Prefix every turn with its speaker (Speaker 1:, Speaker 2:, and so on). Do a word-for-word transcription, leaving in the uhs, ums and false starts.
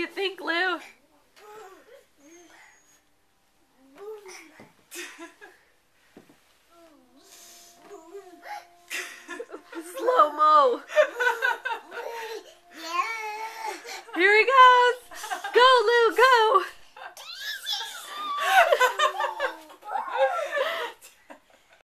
Speaker 1: think, Lou? Slow-mo. Here he goes. Go, Lou, go.